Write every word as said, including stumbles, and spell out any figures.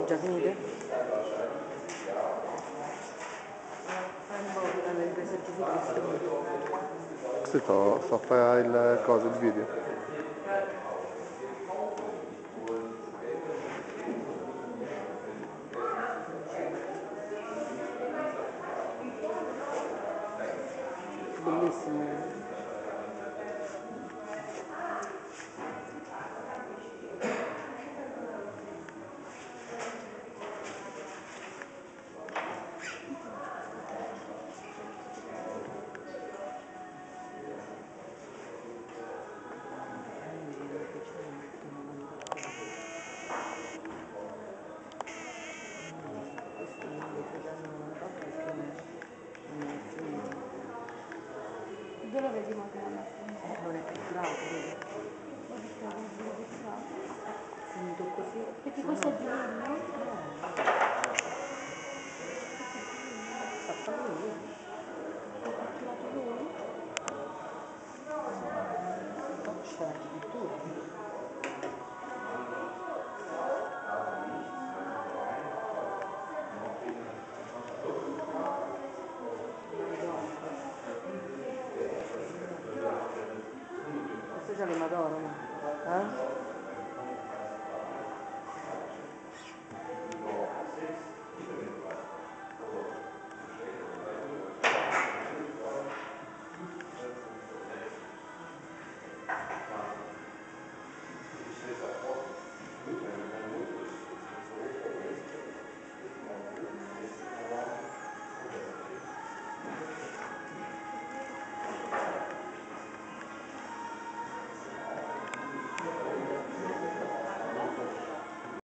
già finite? Le riprese più Sì, sto, sto a fare il coso, il video. bellissimo. Dove lo vedi Madonna? Non è pitturato, vedi? Ho visto che è pitturato. Finito così. Perché questo è giorno? Fatto lui. L'ha pitturato lui? No, ci sta l'architettura. Questo c'è le Madonna, eh?